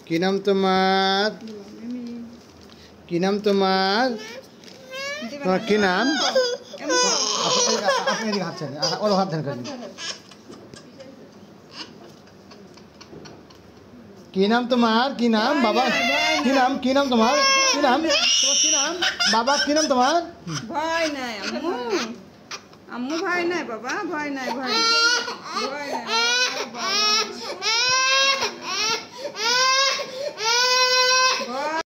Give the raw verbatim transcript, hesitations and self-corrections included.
কি নাম তোমার? কি নাম তোমার? তোমার কি নাম? আপনি এদিকে হাত ছেড়ে ওর হাত ধরে করেন। কি নাম তোমার? কি নাম বাবা? কি নাম? কি নাম তোমার? কি নাম? তোমার কি নাম বাবা? কি নাম তোমার? ভয় নাই আম্মু, আম্মু ভয় নাই বাবা, ভয় নাই, ভয় নাই, ভয় নাই।